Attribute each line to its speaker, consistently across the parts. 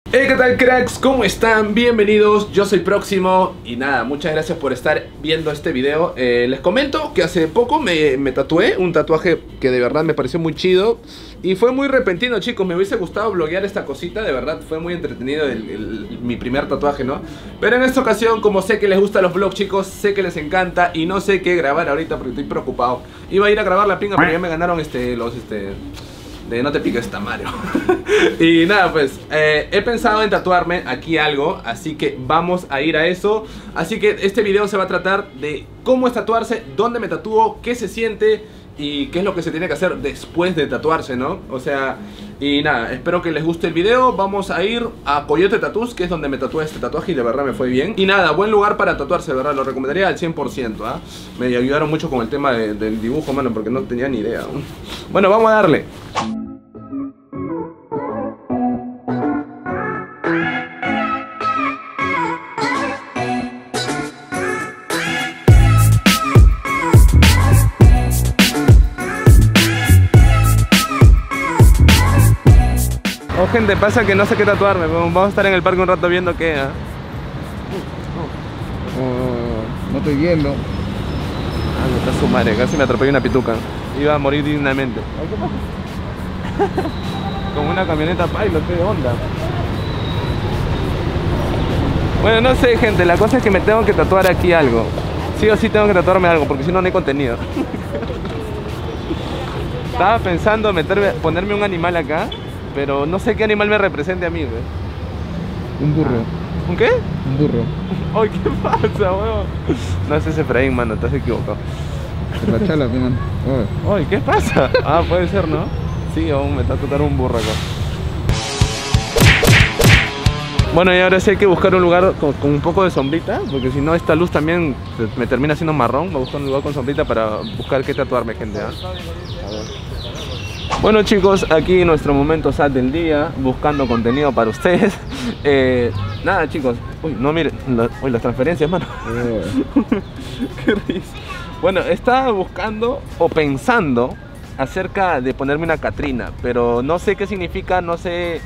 Speaker 1: Hey, ¿qué tal, cracks? ¿Cómo están? Bienvenidos, yo soy Próximo. Y nada, muchas gracias por estar viendo este video. Les comento que hace poco me tatué un tatuaje que de verdad me pareció muy chido. Y fue muy repentino, chicos. Me hubiese gustado bloguear esta cosita. De verdad fue muy entretenido mi primer tatuaje, ¿no? Pero en esta ocasión, como sé que les gustan los vlogs, chicos, sé que les encanta y no sé qué grabar ahorita porque estoy preocupado. Iba a ir a grabar la pinga, pero ya me ganaron de no te piques, Tamario. Y nada, pues he pensado en tatuarme aquí algo, así que vamos a ir a eso. Así que este video se va a tratar de cómo es tatuarse, dónde me tatúo, qué se siente y qué es lo que se tiene que hacer después de tatuarse, ¿no? O sea, y nada, espero que les guste el video. Vamos a ir a Coyote Tattoos, que es donde me tatué este tatuaje y de verdad me fue bien. Y nada, buen lugar para tatuarse, de verdad, lo recomendaría al 100%, ¿ah? Me ayudaron mucho con el tema del dibujo, mano, porque no tenía ni idea. Bueno, vamos a darle. Oh, gente, pasa que no sé qué tatuarme. Vamos a estar en el parque un rato viendo qué.
Speaker 2: No estoy viendo.
Speaker 1: Ah, no está su madre, casi me atropelló una pituca. Iba a morir dignamente. Ay, ¿qué pasa? Como una camioneta Pilot, ¿qué onda? Bueno, no sé, gente, la cosa es que me tengo que tatuar aquí algo. Sí o sí tengo que tatuarme algo, porque si no, no hay contenido. Estaba pensando ponerme un animal acá, pero no sé qué animal me represente a mí, güey.
Speaker 2: Un burro.
Speaker 1: ¿Un qué?
Speaker 2: Un burro.
Speaker 1: Ay, ¿qué pasa, weón? No, ese es Efraín, mano, estás equivocado.
Speaker 2: La chala, man.
Speaker 1: Ay, ¿qué pasa? Ah, puede ser, ¿no? Sí, aún me está tatuando un burro acá. Bueno, y ahora sí hay que buscar un lugar con un poco de sombrita, porque si no esta luz también me termina siendo marrón. Voy a buscar un lugar con sombrita para buscar qué tatuarme, gente, ¿eh? A ver. Bueno, chicos, aquí nuestro momento sad del día, buscando contenido para ustedes. Nada, chicos. Uy, no, miren, las transferencias, mano. Qué risa. Bueno, estaba buscando o pensando acerca de ponerme una Catrina, pero no sé qué significa, no sé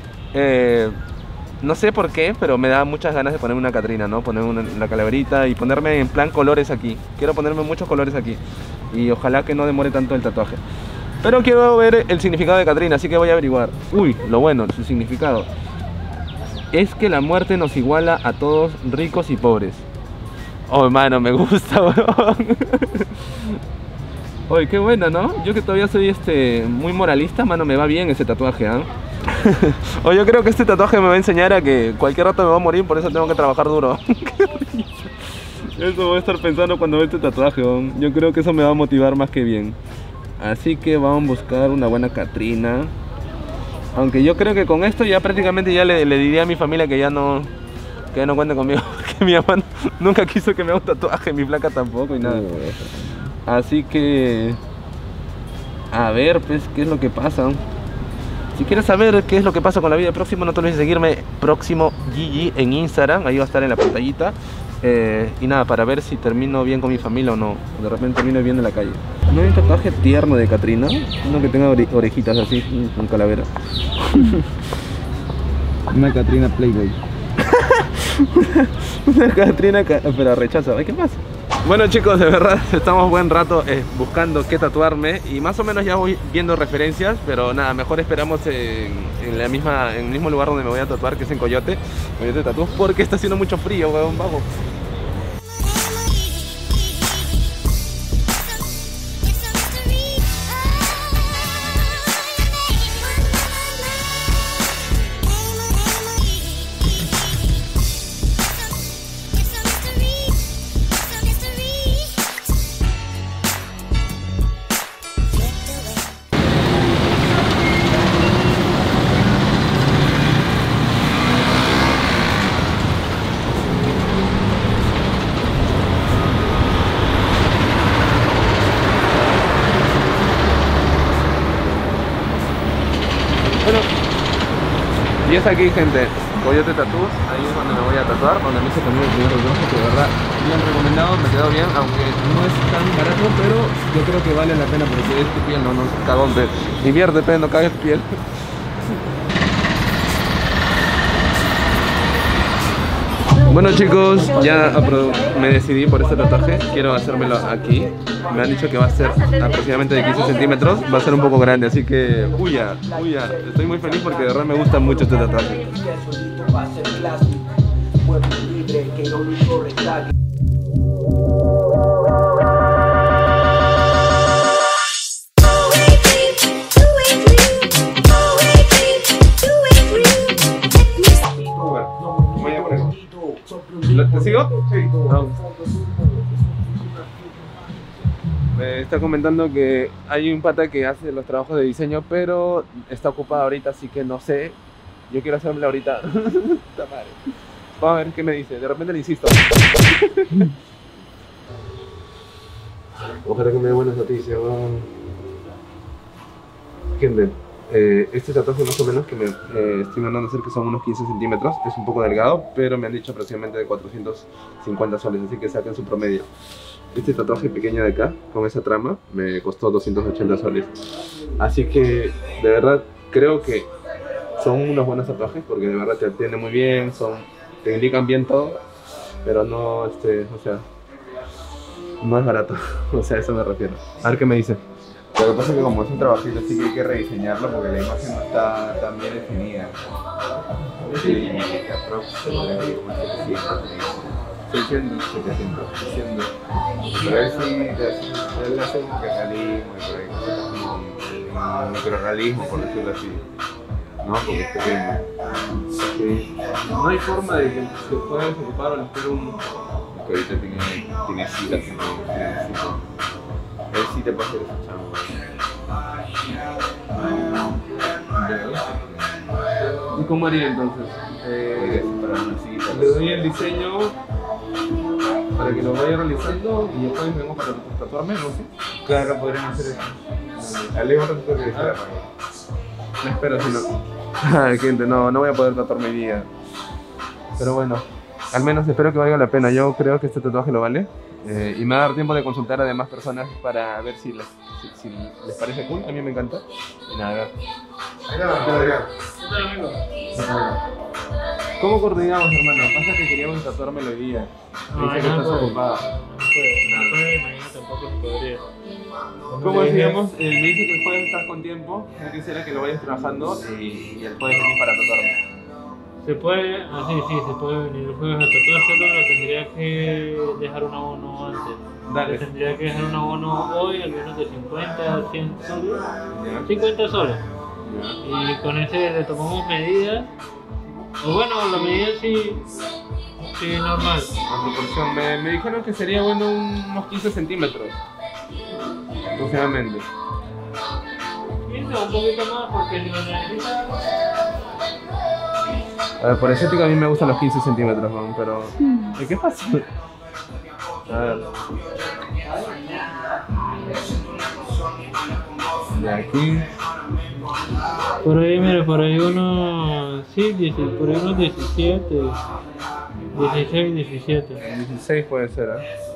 Speaker 1: por qué, pero me da muchas ganas de ponerme una Catrina, ¿no? Ponerme la calaverita y ponerme en plan colores aquí. Quiero ponerme muchos colores aquí y ojalá que no demore tanto el tatuaje. Pero quiero ver el significado de Catrina, así que voy a averiguar. Uy, lo bueno, su significado es que la muerte nos iguala a todos, ricos y pobres. Oh, mano, me gusta, weón. Oye, qué buena, ¿no? Yo que todavía soy muy moralista, mano, me va bien ese tatuaje, ¿ah? O yo creo que este tatuaje me va a enseñar a que cualquier rato me voy a morir, por eso tengo que trabajar duro. Qué risa. Eso voy a estar pensando cuando vea este tatuaje, ¿no? Yo creo que eso me va a motivar más que bien. Así que vamos a buscar una buena Catrina. Aunque yo creo que con esto ya prácticamente ya le diría a mi familia que ya no cuente conmigo. Porque mi mamá nunca quiso que me haga un tatuaje, mi placa tampoco y nada. Así que a ver, pues, qué es lo que pasa. Si quieres saber qué es lo que pasa con la vida de Próximo, no te olvides de seguirme, Próximo GG, en Instagram. Ahí va a estar en la pantallita. Y nada, para ver si termino bien con mi familia o no. De repente termino bien en la calle. ¿No hay un tatuaje tierno de Catrina? Uno que tenga orejitas así, con calavera.
Speaker 2: Una Catrina Playboy.
Speaker 1: Una Catrina, pero rechaza. Ay, ¿qué pasa? Bueno, chicos, de verdad estamos buen rato buscando qué tatuarme. Y más o menos ya voy viendo referencias. Pero nada, mejor esperamos en el mismo lugar donde me voy a tatuar, que es en Coyote Tattoos, porque está haciendo mucho frío, weón, vamos. Bueno, y es aquí, gente, Coyote Tattoos, ahí es donde me voy a tatuar, donde me hice también el primer tatuaje, que de verdad, bien recomendado, me quedó bien, aunque no es tan barato, pero yo creo que vale la pena porque es tu piel, no, cagón, invierte, no cagues piel. Bueno chicos, ya me decidí por este tatuaje. Quiero hacérmelo aquí. Me han dicho que va a ser aproximadamente de 15 centímetros. Va a ser un poco grande, así que huya. Estoy muy feliz porque de verdad me gusta mucho este tatuaje. ¿Te sigo? Sí. No. Me está comentando que hay un pata que hace los trabajos de diseño, pero está ocupado ahorita, así que no sé. Yo quiero hacérmelo ahorita. Vamos a ver qué me dice. De repente le insisto. Ojalá que me dé buenas noticias. Gente, este tatuaje más o menos que me estoy mandando a hacer, que son unos 15 centímetros, es un poco delgado, pero me han dicho aproximadamente de 450 soles, así que saquen su promedio. Este tatuaje pequeño de acá, con esa trama, me costó 280 soles. Así que, de verdad, creo que son unos buenos tatuajes, porque de verdad te atienden muy bien, te indican bien todo, pero no, o sea, no es barato. O sea, a eso me refiero. A ver qué me dice.
Speaker 3: Lo que pasa es que como es un trabajito sí que hay que rediseñarlo porque la imagen no está tan bien definida. Sí, aproximadamente 700. Pero él sí, él hace como que realismo y por ahí cosas así, microrealismo por decirlo así. No, porque es pequeño.
Speaker 1: Sí. No hay forma de que se pueda desocupar o le espero un...
Speaker 3: Que ahorita tiene citas, él sí te puede hacer esa chamba.
Speaker 1: ¿Y cómo haría entonces?
Speaker 3: Para una cita.
Speaker 1: Le doy el diseño para que lo vaya realizando y después vengo para tatuarme, ¿no? ¿Sí?
Speaker 3: Claro, podrían hacer eso. Dale un ratito que está.
Speaker 1: Me espero si no. Ay, gente, no voy a poder tatuarme hoy día. Pero bueno, al menos espero que valga la pena. Yo creo que este tatuaje lo vale. Y me va a dar tiempo de consultar a demás personas para ver si les parece cool. A mí me encanta. Y nada, a ver. ¿Cómo coordinamos, hermano? Pasa que queríamos tatuármelo hoy día. Dice que estás ocupado.
Speaker 4: Mañana tampoco se podría.
Speaker 1: ¿Cómo decíamos? Me dice que el jueves estás con tiempo. Yo quisiera que lo vayas trabajando y el jueves venís para tatuarme.
Speaker 4: Se puede, sí, se puede venir el jueves a tatuárselo, pero tendría que dejar un abono antes.
Speaker 1: Dale.
Speaker 4: Tendría que dejar un abono hoy, al menos de 50, 100 soles. 50 soles. Y con ese le tomamos medidas. O bueno, la medida sí normal.
Speaker 1: La proporción. Me dijeron que sería bueno unos 15 centímetros. Aproximadamente.
Speaker 4: 15 o un poquito más, porque si lo necesitas.
Speaker 1: A ver, por estética a mí me gustan los 15 centímetros, pero... ¿Qué pasa? A ver. De aquí...
Speaker 4: Por ahí, mira, por ahí unos... Sí, por ahí unos 17. 16, 17.
Speaker 1: 16 puede ser,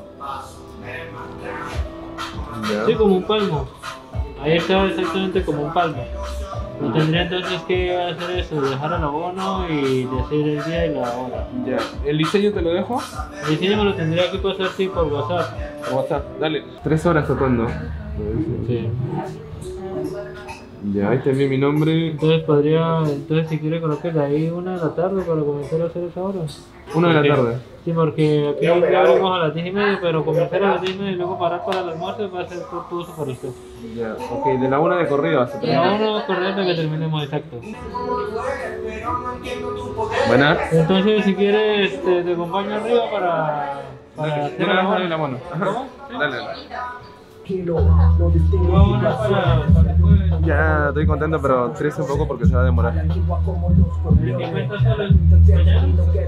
Speaker 1: Ya.
Speaker 4: Sí, como un palmo. Ahí está exactamente como un palmo. No tendría entonces que hacer eso, dejar el abono y decir el día y la hora.
Speaker 1: Ya. ¿El diseño te lo dejo?
Speaker 4: El diseño me lo tendría que pasar sí por WhatsApp.
Speaker 1: Por WhatsApp, dale. 3 horas tocando.
Speaker 4: Sí.
Speaker 1: Ya, ahí te envié mi nombre.
Speaker 4: Entonces si quiere coloque de ahí 1 de la tarde para comenzar a hacer esa hora.
Speaker 1: 1 de la tarde.
Speaker 4: Sí, porque aquí ya abrimos a las 10:30, pero comenzar a las 10:30 y luego parar para el almuerzo va a ser tortuoso para usted.
Speaker 1: Ya, ok, de la 1 de corrido hasta
Speaker 4: De la 1 corriente que terminemos exacto.
Speaker 1: Buena.
Speaker 4: Entonces si quiere te acompaño arriba para hacer la hora.
Speaker 1: La mano.
Speaker 4: ¿Cómo?
Speaker 1: Dale.
Speaker 4: Vamos para
Speaker 1: Ya, estoy contento, pero triste un poco porque se va a demorar.
Speaker 4: 50 soles mañana.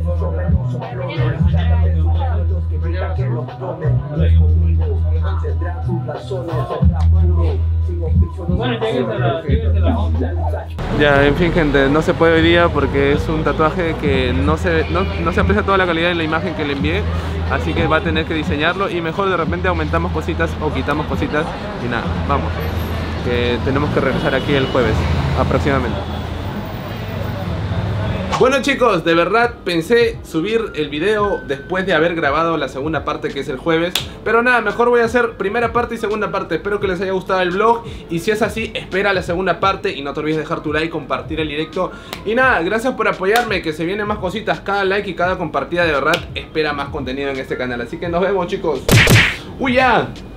Speaker 4: Bueno, lléguese la 11.
Speaker 1: Ya, en fin, gente, no se puede hoy día porque es un tatuaje que no se aprecia toda la calidad en la imagen que le envié, así que va a tener que diseñarlo y mejor de repente aumentamos cositas o quitamos cositas y nada, vamos, que tenemos que regresar aquí el jueves aproximadamente. Bueno chicos, de verdad pensé subir el video después de haber grabado la segunda parte, que es el jueves, pero nada, mejor voy a hacer primera parte y segunda parte. Espero que les haya gustado el vlog, y si es así, espera la segunda parte y no te olvides dejar tu like, compartir el directo. Y nada, gracias por apoyarme, que se vienen más cositas. Cada like y cada compartida de verdad espera más contenido en este canal. Así que nos vemos chicos. ¡Uy ya!